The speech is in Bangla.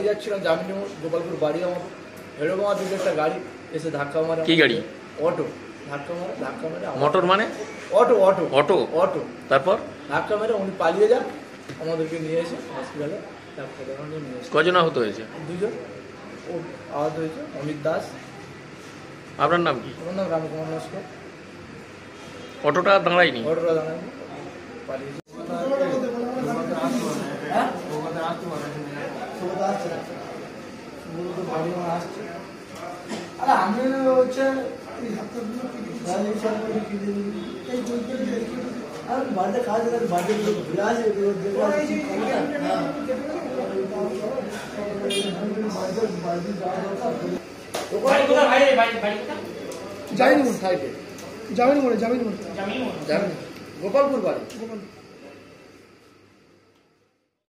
যাচ্ছিলাম জামিনী মোড় গোপালপুর বাড়ি আমার, এরকম আমার দিকে একটা গাড়ি এসে ধাক্কা মারে। কি গাড়ি? অটো। ধাক্কা মারে মোটর মানে? অটো। তারপর ধাক্কা মেরে উনি পালিয়ে যান, আমাদেরকে নিয়ে এসে হসপিটালে ডাক্তার দেখানো নিয়ে এসে। কজন আহত হয়েছে? 2 জন আহত হয়েছে। অমিত দাস। আপনার নাম কি? আমার নাম রামকুমার নস্কর। অটোটা দাঁড়ায়নি? অটোটা দাঁড়ায়নি, পালিয়েছে। আমি হচ্ছে বাড়িতে কাজ বাড়িতে ঘুরে আসে জামিনী মোড় সাইডে। জামিনী মোড়ে গোপালপুর বাড়ি।